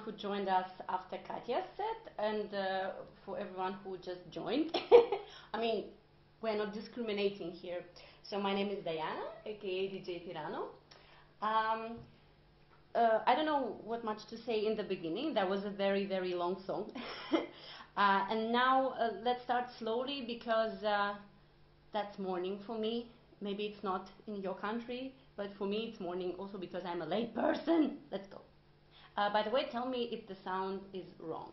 who joined us after Katya's set, and for everyone who just joined. I mean, we're not discriminating here. So my name is Diana, aka DJ Tirano. I don't know what much to say in the beginning. That was a very, very long song. And now let's start slowly, because that's morning for me. Maybe it's not in your country, but for me it's morning also because I'm a late person. Let's go. By the way, tell me if the sound is wrong.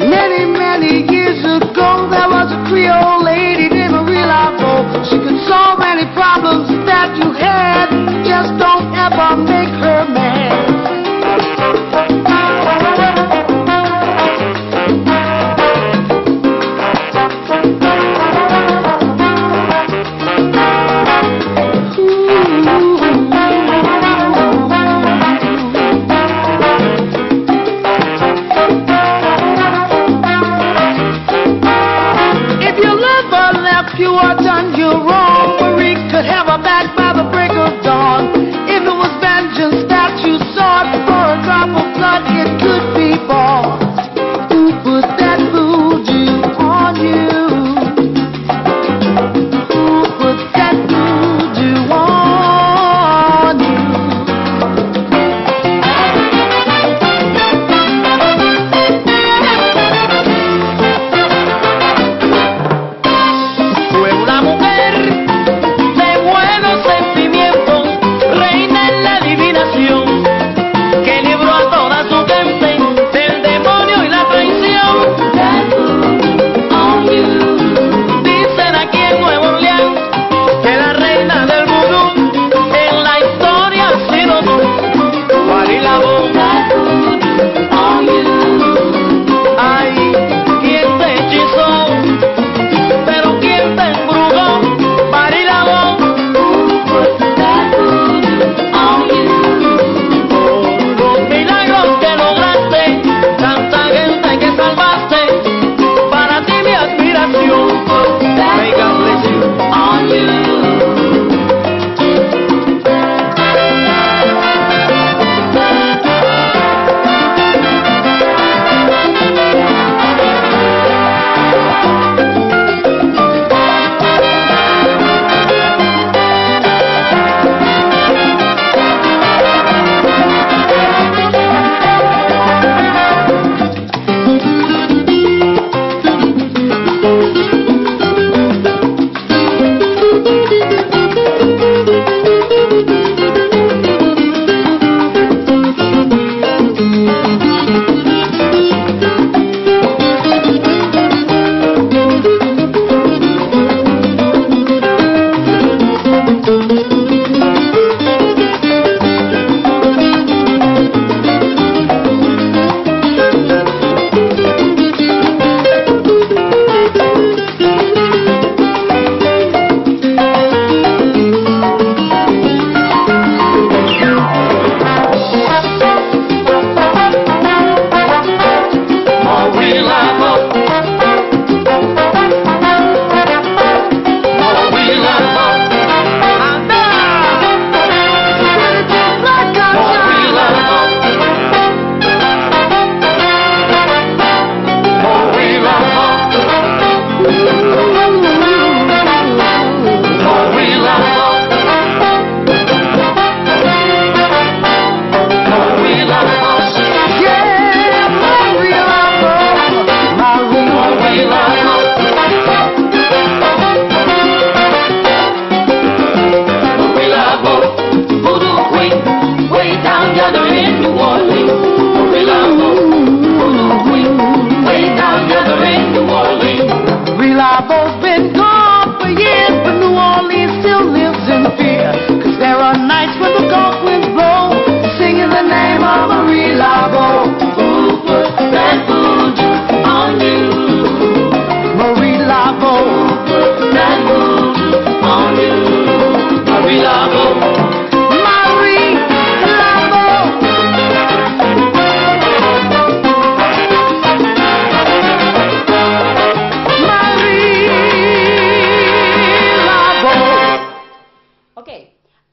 Many years ago, there was a Creole lady named Marie Laveau. She could song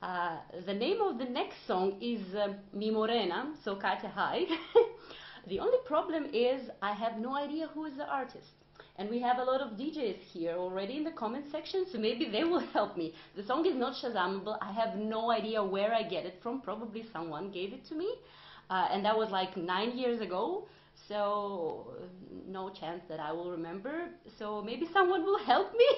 The name of the next song is Mi Morena, so Katja, hi. The only problem is I have no idea who is the artist. And we have a lot of DJs here already in the comment section, so maybe they will help me. The song is not Shazamable. I have no idea where I get it from. Probably someone gave it to me. And that was like 9 years ago. So no chance that I will remember. So maybe someone will help me.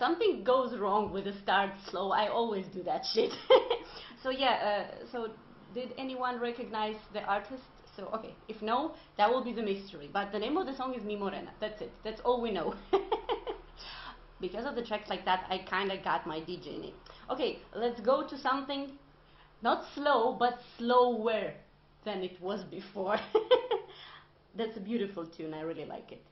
something goes wrong with the start slow, I always do that shit. So yeah, so did anyone recognize the artist? So okay, if no, that will be the mystery. But the name of the song is Mi Morena. That's it. That's all we know. Because of the tracks like that, I kind of got my DJ name. Okay, let's go to something not slow, but slower than it was before. That's a beautiful tune. I really like it.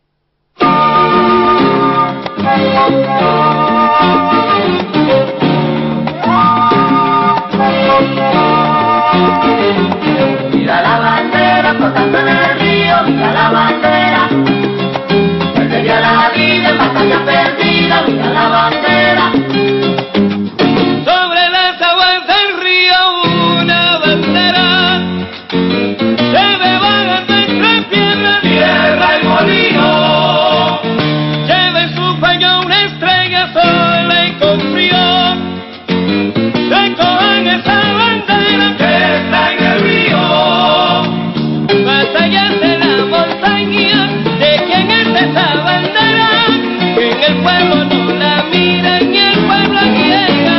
Mira la bandera flotando en el río, mira la bandera. Perdería la vida en batalla perdida, mira la bandera. Sobre las aguas del río una bandera se ve vagando entre piedra, tierra y molino. Lleva en su cuello una estrella sola y con frío. Recojan esa bandera que está en el río. Más allá de la montaña, ¿de quién es esa bandera? Que en el pueblo no la miran y el pueblo llega.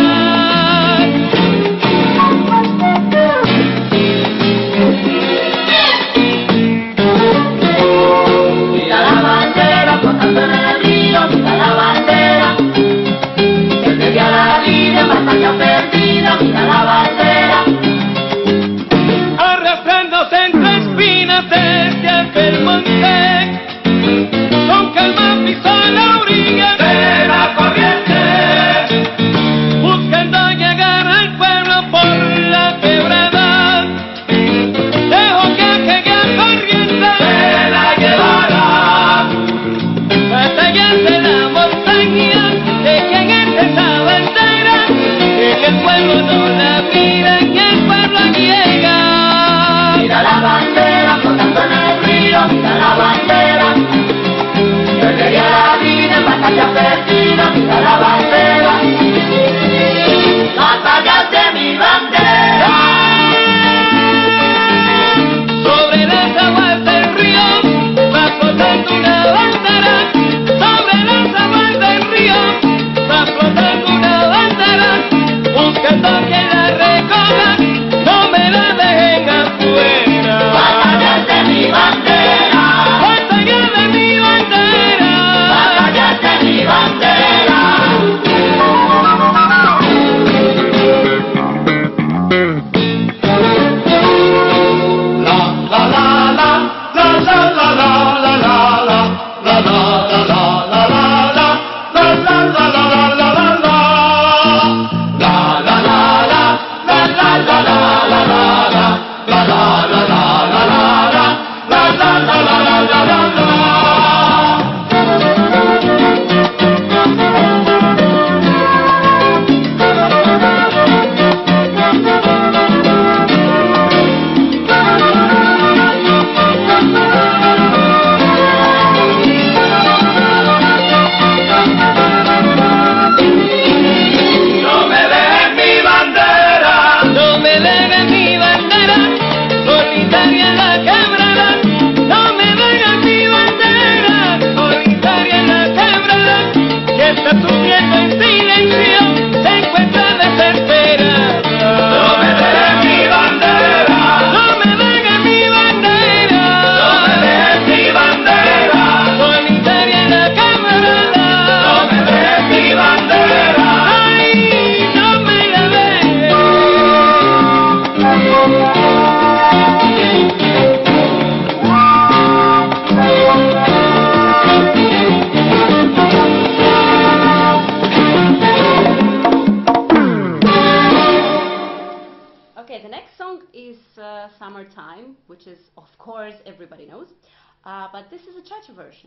Mira la bandera flotando en el río, mira la bandera. Perdería la vida en batalla perdida, mira la bandera. Arrastrándose entre espinas desde aquel monte, con calma pisó la orilla de la corriente, buscando llegar al pueblo por la quebrada. Dejó que aquella corriente se la llevara. Más allá de la montaña, ¿de quién es esa bandera? En el pueblo no la miran y el pueblo llega. Mira la bandera flotando en el río, mira la bandera. Perdería la vida en batalla perdida, mira la bandera. Batallas de mi bandera. Sobre las aguas del río va flotando una bandera. Sobre las aguas del río va flotando una bandera. Buscando que la recoja, no me la dejen afuera. Batallas de mi bandera. Batalla de mi bandera. Batallas de mi bandera. No me dejen mi bandera, no me dejen mi bandera, solitaria en la quebrada. No me dejen mi bandera, solitaria en la quebrada, que está sufriendo en silencio, se encuentra desesperada. No me dejen mi bandera, no me dejen mi bandera, no me dejen mi bandera, solitaria en la quebrada. No me dejen mi bandera. Ay, no me la dejen. Okay, the next song is Summertime, which is, of course, everybody knows. But this is a cha-cha version.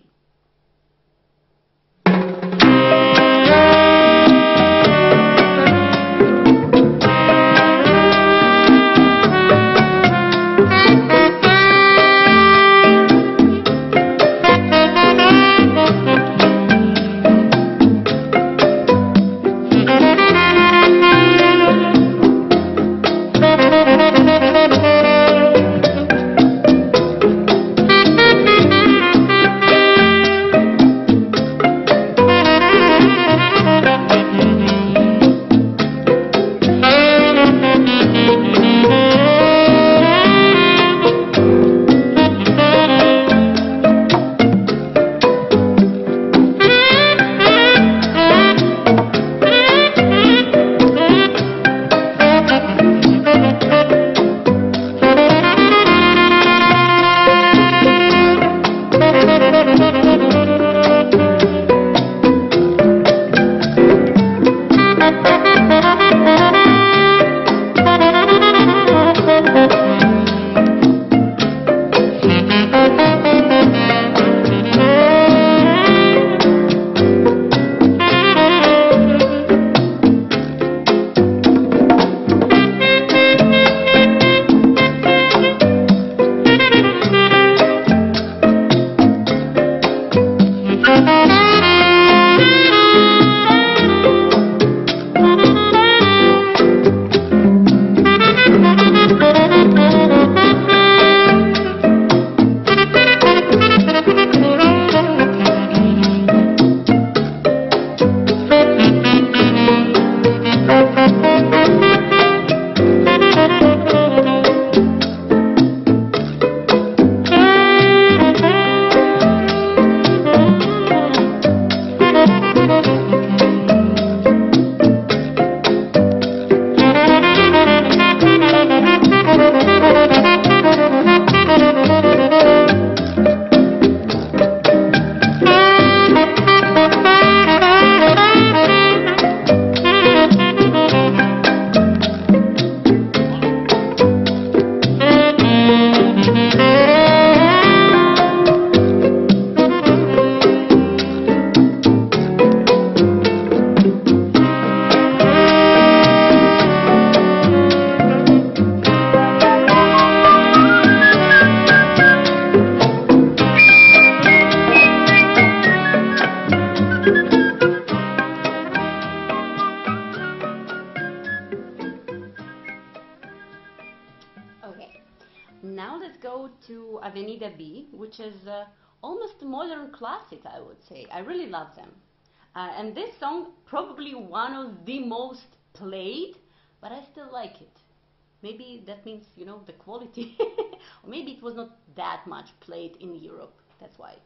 B, which is almost a modern classic, I would say. I really love them. And this song, probably one of the most played, but I still like it. Maybe that means, you know, the quality. Or maybe it was not that much played in Europe. That's why.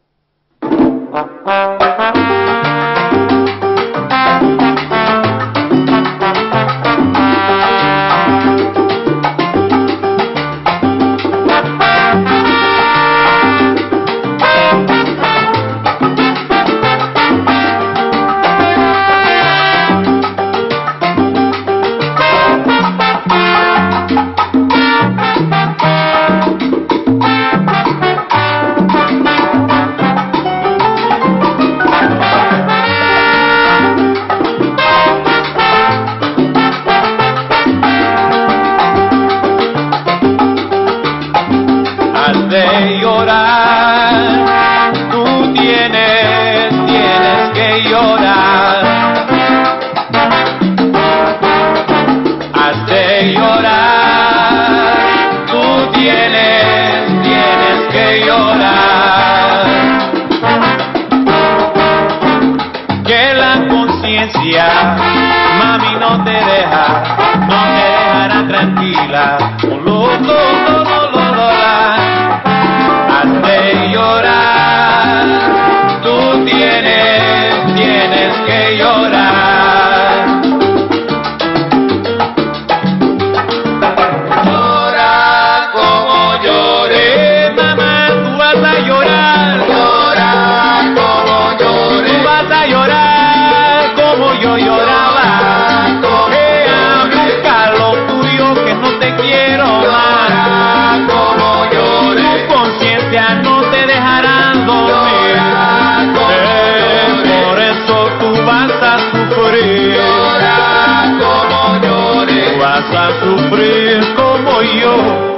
De llorar, tú tienes que llorar. Has de llorar, tú tienes que llorar. Que la conciencia, mami, no te dejará tranquila. Has de llorar, tú tienes que llorar. Llora como lloré, mamá, tú vas a llorar. Llora como lloré, tú vas a llorar como yo lloraba. Busca lo tuyo que no te quiero más. No te dejarán dormir, por eso tú vas a sufrir. Llora como lloré, tú vas a sufrir como yo.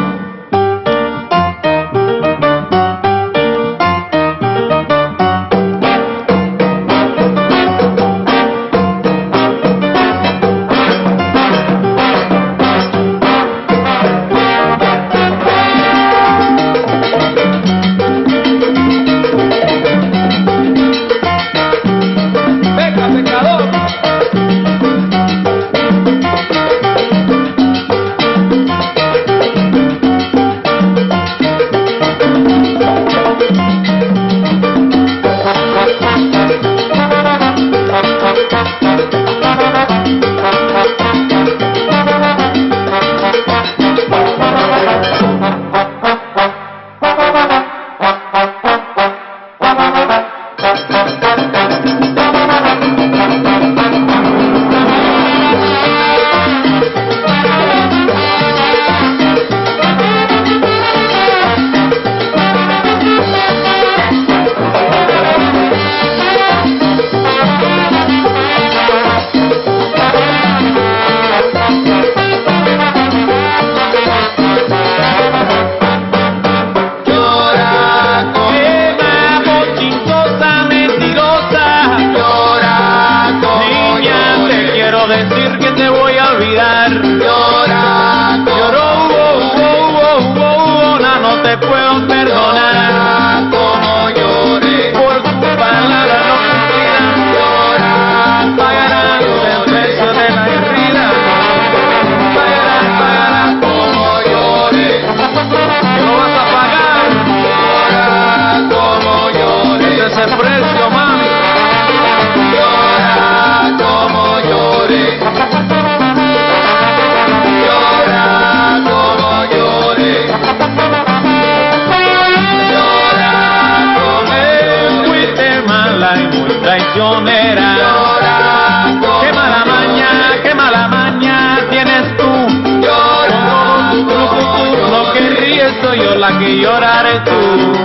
la que lloraré tú.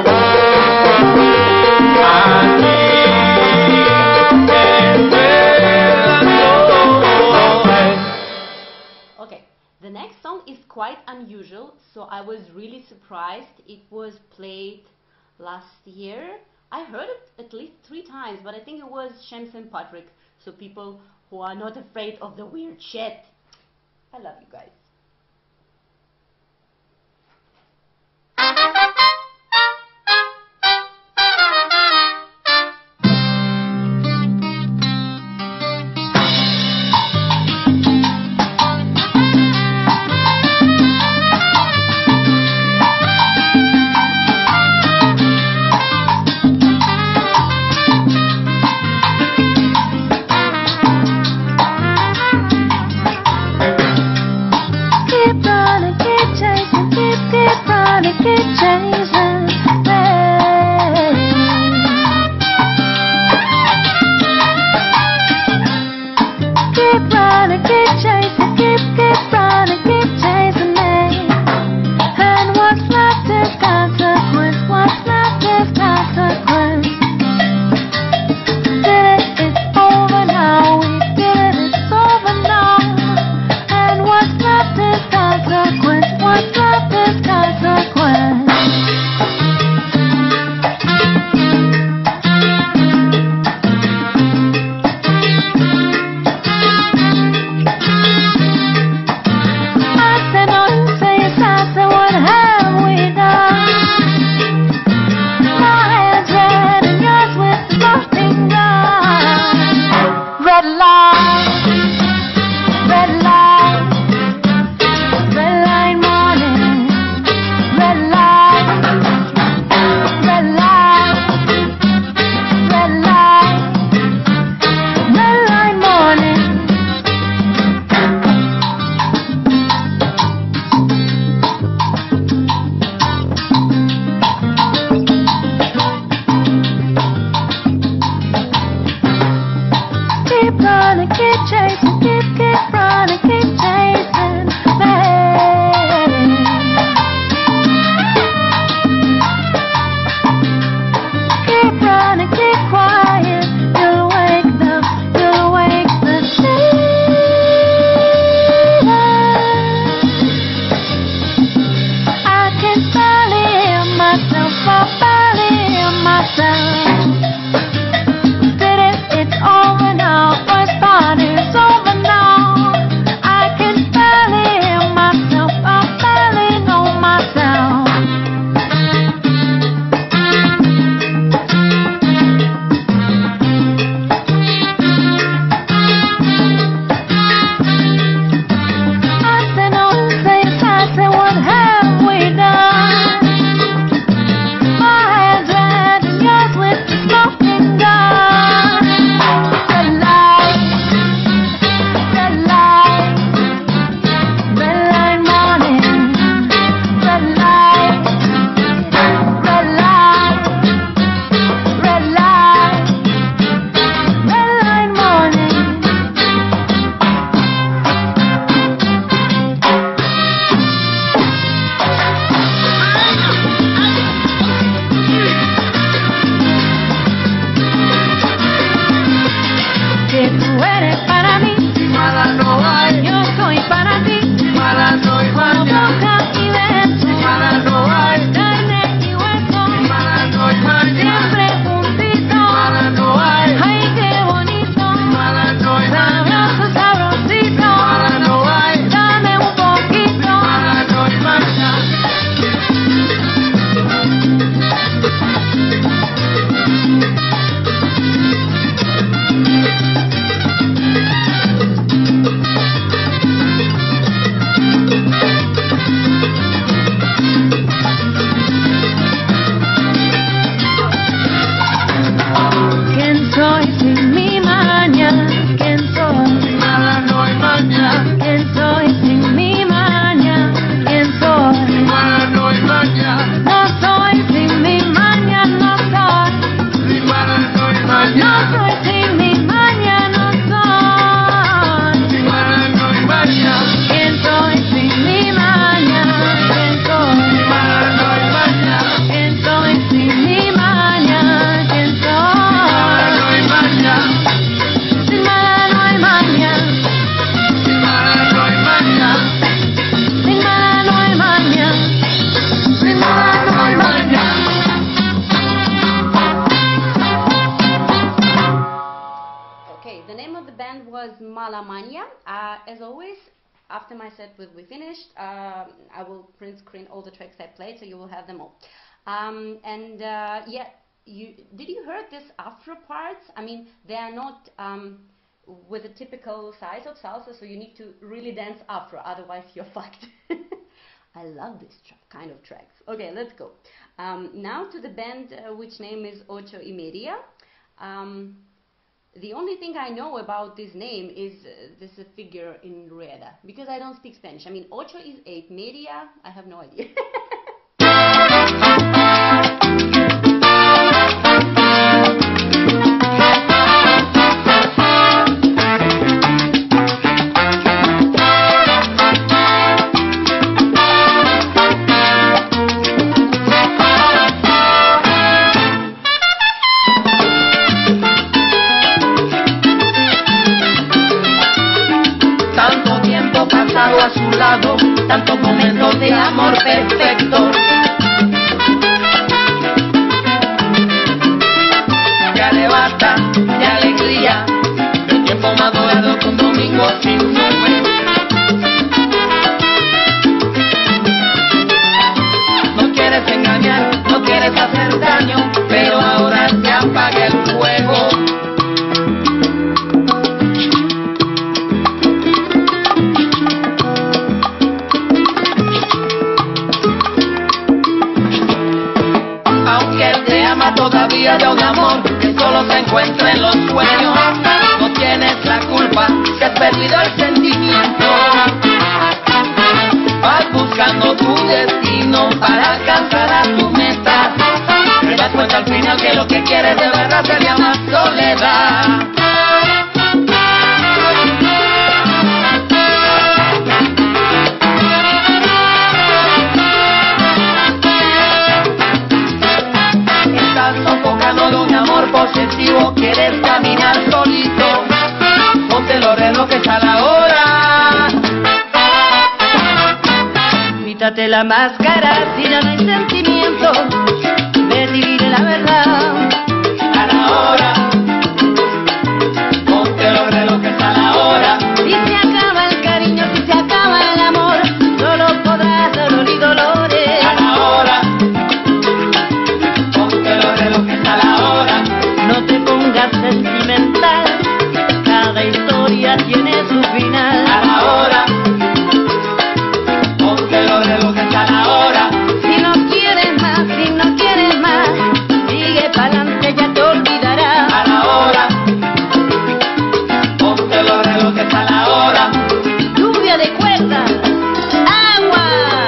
Okay, the next song is quite unusual, so I was really surprised. It was played last year. I heard it at least 3 times, but I think it was Shem St. Patrick, so people who are not afraid of the weird shit. I love you guys. Malamania. As always, after my set will be finished, I will print screen all the tracks I played, so you will have them all. Yeah, did you heard this afro parts? I mean, they are not with the typical size of salsa, so you need to really dance afro, otherwise you're fucked. I love this kind of tracks. Okay, let's go. Now to the band which name is Ocho y Media. The only thing I know about this name is this a figure in Rueda, because I don't speak Spanish. I mean, Ocho is 8, Media, I have no idea. A su lado, tantos momentos de amor perfecto. Que arrebata de alegría, el tiempo madurado con domingo sin nube. No quieres engañar, no quieres hacer daño, pero ahora se apaga el fuego. Quítate la máscara si ya no hay sentimiento. Ven y dile la verdad. A la hora, ponte los relojes a la hora. Si se acaba el cariño, si se acaba el amor, solo podrás dolor y dolores. A la hora, ponte los relojes a la hora. No te pongas sentimental, cada historia tiene su final. A la hora, ponte los relojes a la hora. Si no quieres más, si no quieres más, sigue pa'lante, ya te olvidarás. A la hora, ponte los relojes a la hora. Lluvia de cuerdas, agua.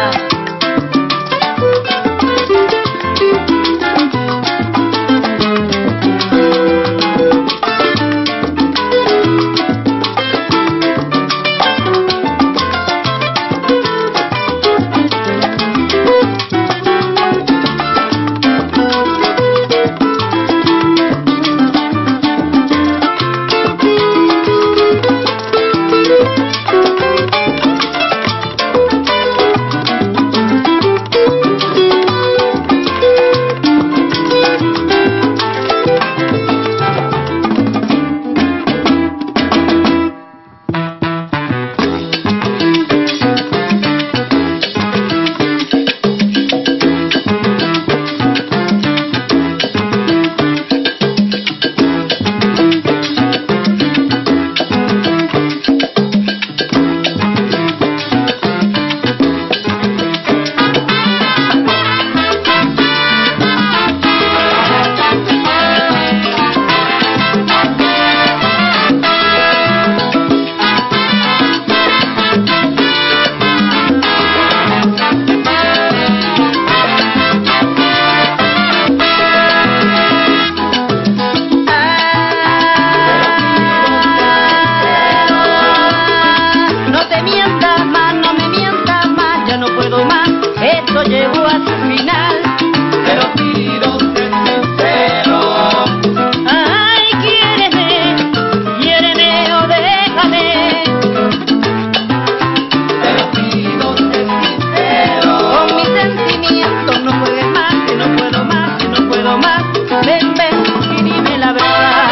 No te mientas más, no me mientas más, ya no puedo más, esto llegó a su final. Pero pido ser sincero. Ay, quiéreme o déjame. Pero pido ser sincero. Con mis sentimientos no juegues más, que no puedo más, que no puedo más. Ven, ven y dime la verdad.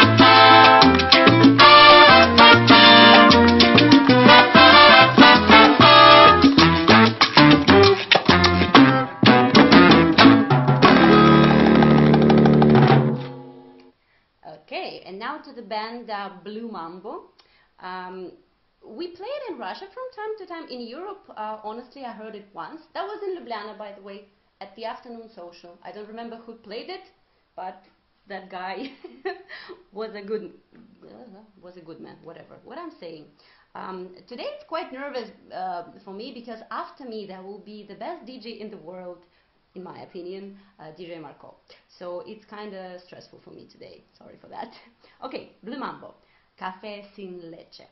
Okay, and now to the band Blue Mambo. We played in Russia from time to time. In Europe, honestly, I heard it once. That was in Ljubljana, by the way, at the afternoon social. I don't remember who played it, but that guy was a good man. Whatever. What I'm saying. Today it's quite nervous for me because after me there will be the best DJ in the world, in my opinion, DJ Marco. So it's kind of stressful for me today. Sorry for that. Okay, Blue Mambo, Café sin leche.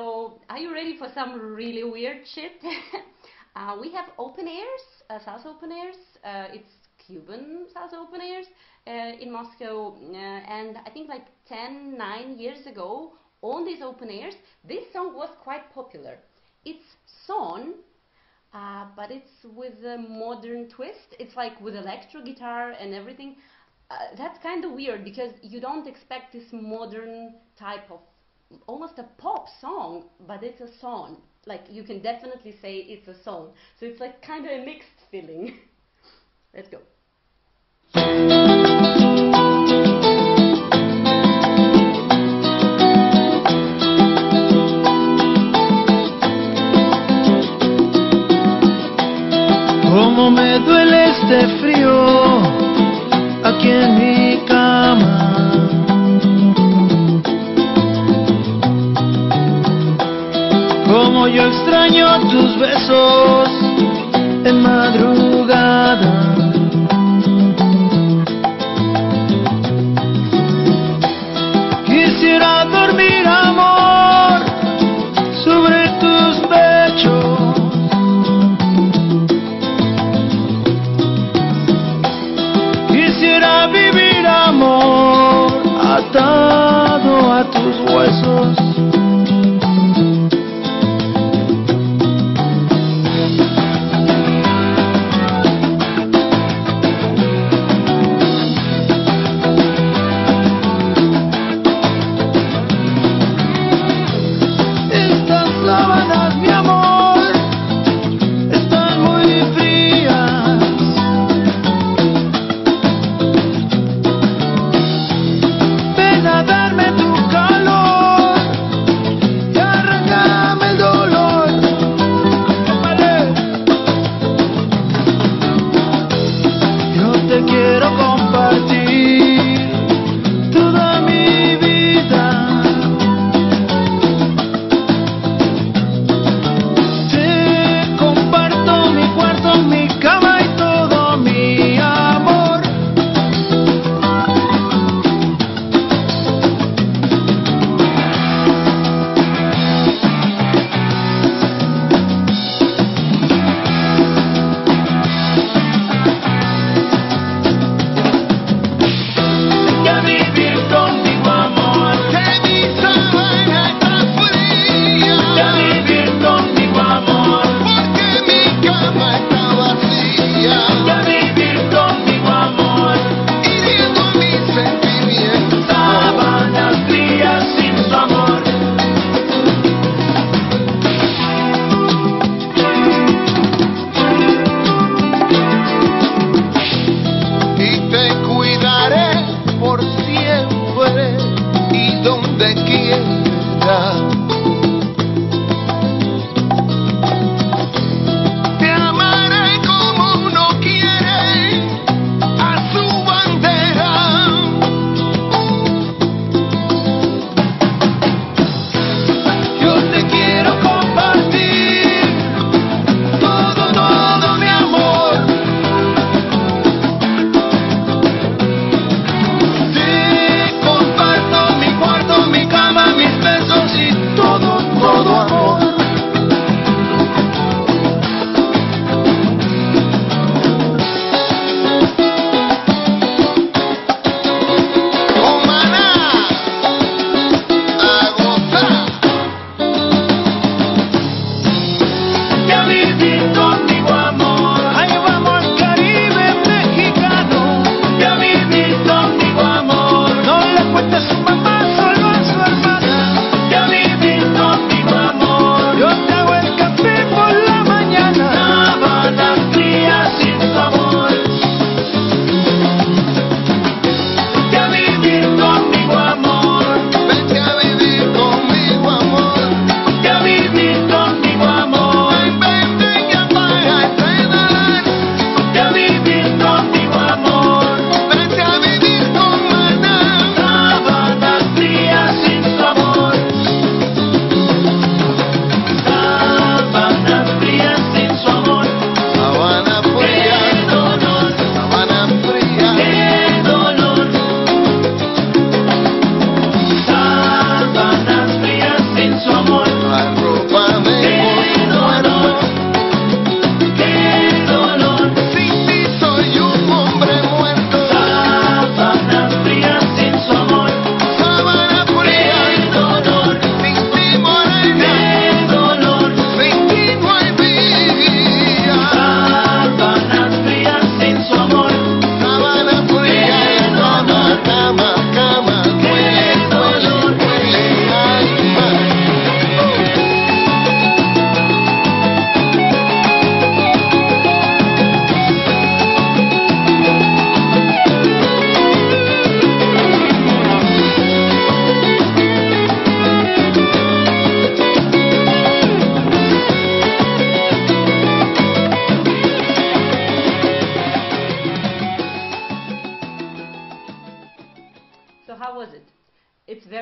So, are you ready for some really weird shit? We have open airs, South Open Airs. It's Cuban South Open Airs in Moscow, and I think like 9 years ago, on these open airs, this song was quite popular. It's Son, but it's with a modern twist. It's like with electro guitar and everything. That's kind of weird because you don't expect this modern type of almost a pop song, but it's a song. Like, you can definitely say it's a song. So it's like kind of a mixed feeling. Let's go. Cómo me duele este frío aquí en mi cama. Como yo extraño tus besos en madrugada. Quisiera dormir, amor, sobre tus pechos. Quisiera vivir, amor, atado a tus huesos.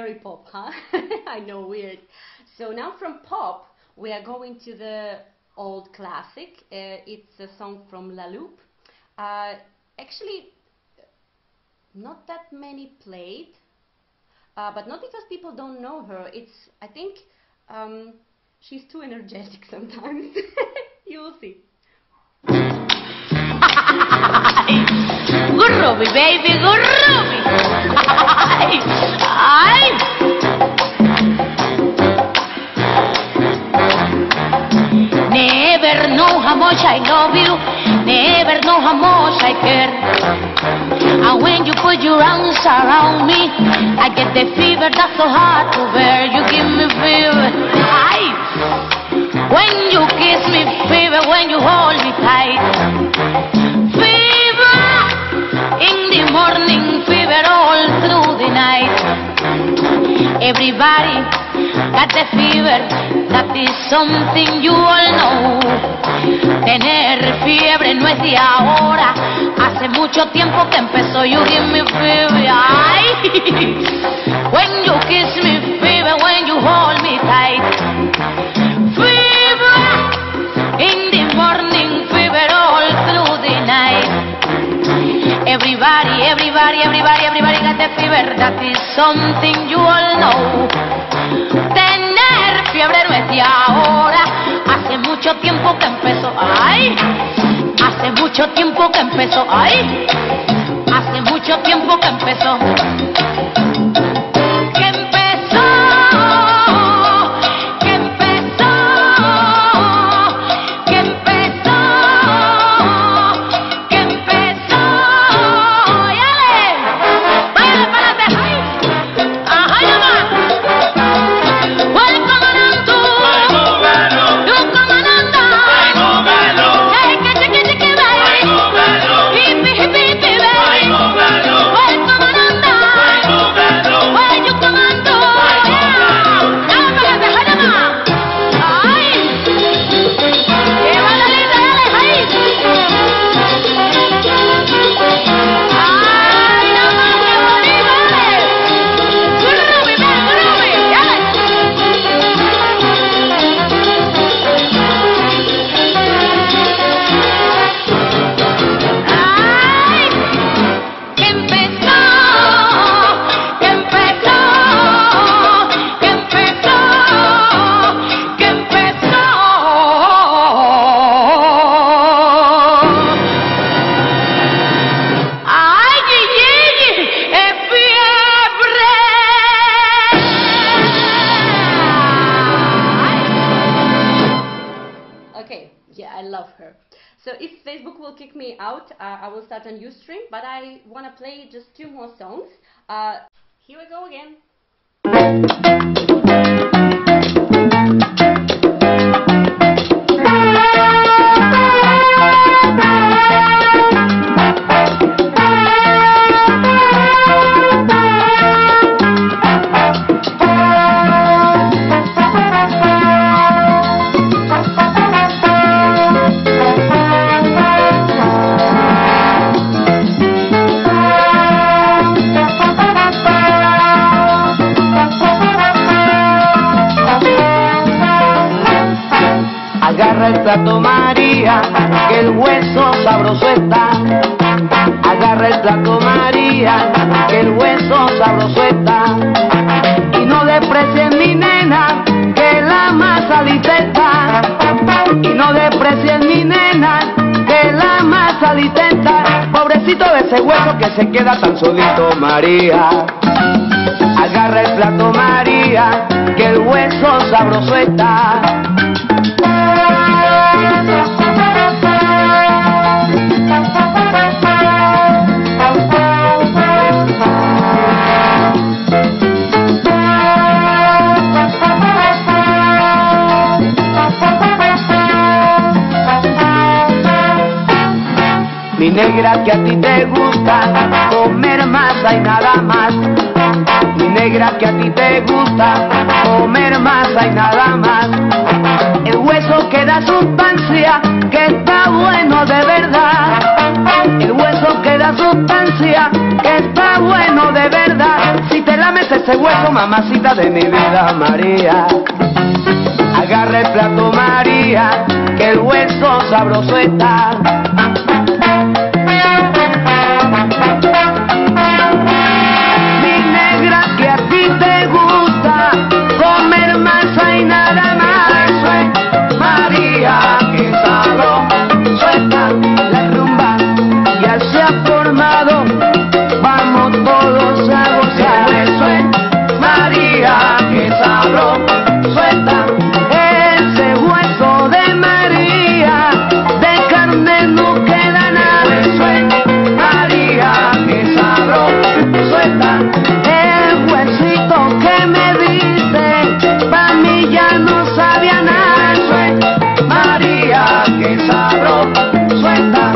very pop, huh? I know, weird. So now from pop, we are going to the old classic. It's a song from La Loupe. Actually, not that many played, but not because people don't know her. It's, I think, she's too energetic sometimes. You will see. Groovy, baby, groovy. Ay. Never know how much I love you. Never know how much I care. And when you put your arms around me, I get the fever that's so hard to bear. You give me fever. Ay. When you kiss me, fever. When you hold me tight, fever. In the morning, fever all through the night. Everybody got the fever. That is something you all know. Tener fiebre no es de ahora. Hace mucho tiempo que empezó. You give me fever. Ay. When you kiss me, fever. When you hold me tight, fever. In the morning, fever all through the night. Everybody, everybody, everybody, everybody got the fever. That is something you all know. Tener fiebre no es de ahora. Hace mucho tiempo que empezó. Ay. Hace mucho tiempo que empezó. Ay. Hace mucho tiempo que empezó. Que empezó. Que empezó. Que empezó. Que empezó. ¡Yale! ¡Váyale para adelante! ¡Ajá, nomás! ¡Well, comandante! ¡Tú comandante! ¡Hey, que chiqui, chiqui, baby! ¡Hippie, hippie, hippie, baby! ¡Well, comandante! ¡Well, you comando! ¡Dale para adelante, jala más! ¡Ay! ¡Lleva la linda, dale, ahí! ¡Ay, no más, qué bonito, dale! ¡Groovy, man, groovy! ¡Dale! ¡Ay! ¡Que empezó! ¡Que empezó! ¡Que empezó! ¡Que empezó! ¡Ay, Gigi! ¡Es fiebre! Okay, yeah, I love her. So if Facebook will kick me out, I will start a new stream, but I want to play just 2 more songs. Here we go again. Agarra el plato, María, que el hueso sabroso está. Agarra el plato, María, que el hueso sabroso está. Y no desprecies, mi nena, que la más salita está. Y no desprecies, mi nena, que la más salita está. Pobrecito de ese hueso que se queda tan solito, María. Agarra el plato, María, que el hueso sabroso está. Mi negra, que a ti te gusta comer masa y nada más. Mi negra, que a ti te gusta comer masa y nada más. El hueso que da sustancia, que está bueno de verdad. El hueso que da sustancia, que está bueno de verdad. Si te lames ese hueso, mamacita de mi vida, María. Agarra el plato, María, que el hueso sabroso está. Mi negra, que a ti te gusta comer masa y nada más. Eso es, María, que sabroso está la rumba, ya se ha formado, vamos todos a gozar. Eso es, María, que sabroso está. Ese hueso de María, de carne no queda nada. Eso es, María, que sabroso está. El huesito que me diste, pa' mí ya no sabía nada. Eso es, María, que sabroso está.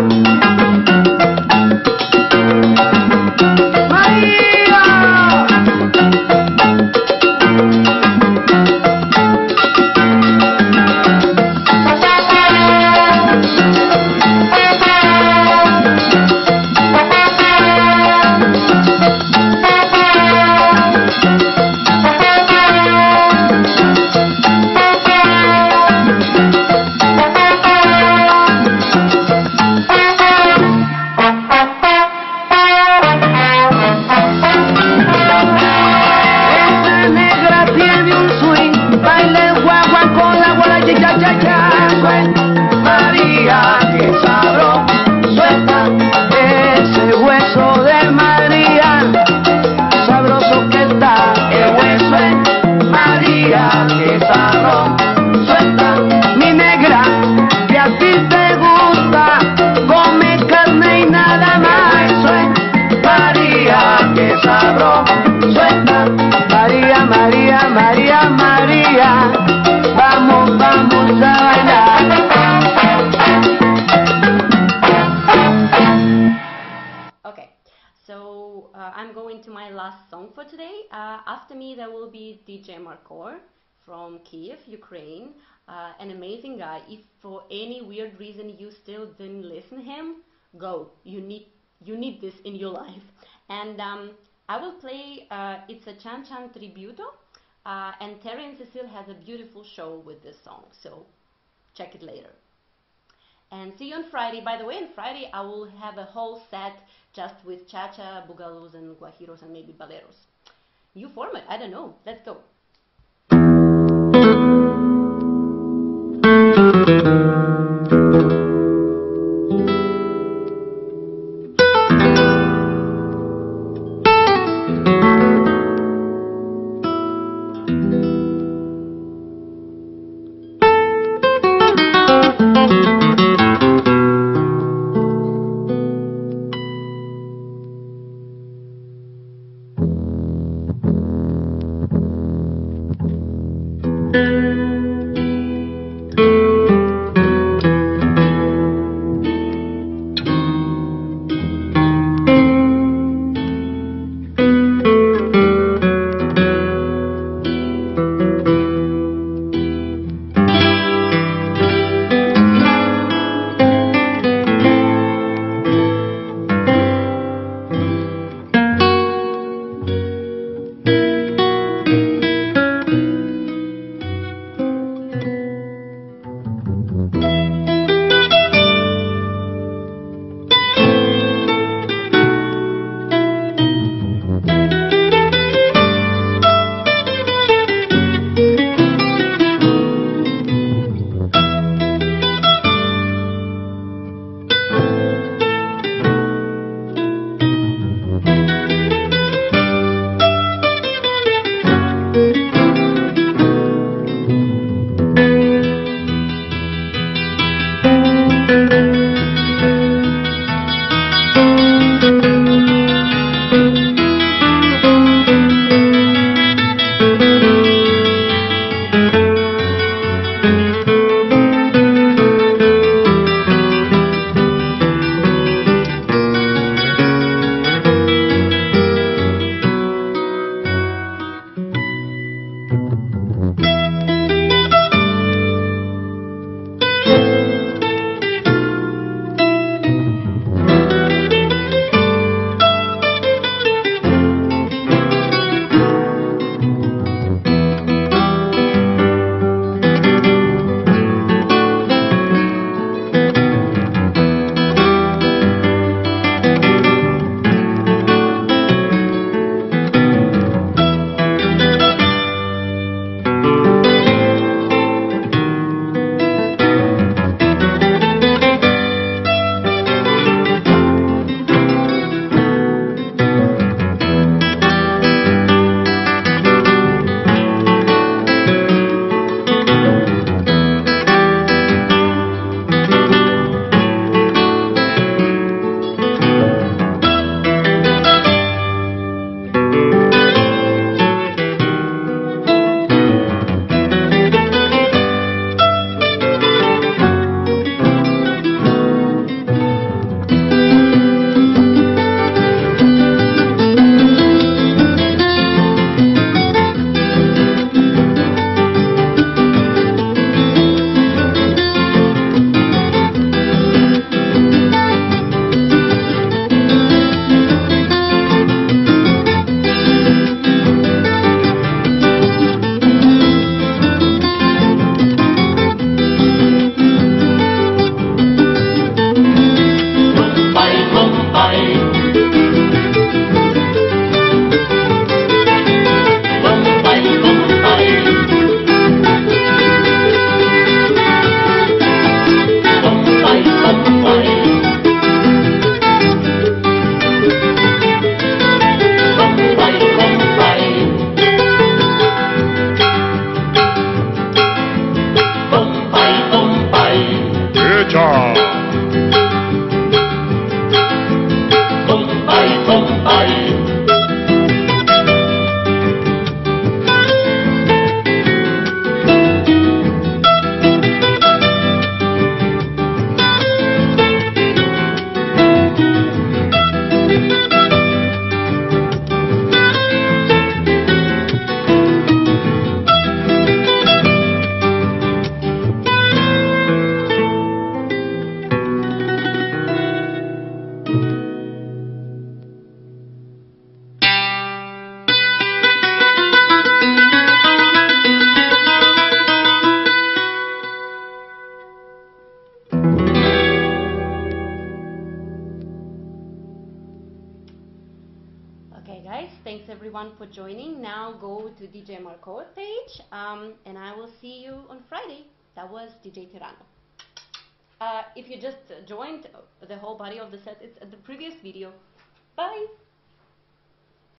María, que sabroso está. Ese hueso de María, sabroso que está. El hueso es, María, que sabroso está. Mi negra, que a ti te gusta come carne y nada más. Eso es, María, que sabroso está. María, María, María, María, vamos, vamos a bailar. Okay, so I'm going to my last song for today. After me there will be DJ Markor from Kiev, Ukraine, an amazing guy. If for any weird reason you still didn't listen to him, go. You need this in your life. And I will play, it's a Chan Chan Tributo, and Terry and Cecile has a beautiful show with this song, so check it later. And see you on Friday. By the way, on Friday I will have a whole set just with cha-cha, bugalos, and guajiros, and maybe baleros. New format, I don't know. Let's go. Ciao. Compay, compay. Okay guys, thanks everyone for joining. Now go to DJ Marco's page and I will see you on Friday. That was DJ Tirano. If you just joined the whole body of the set, it's the previous video. Bye!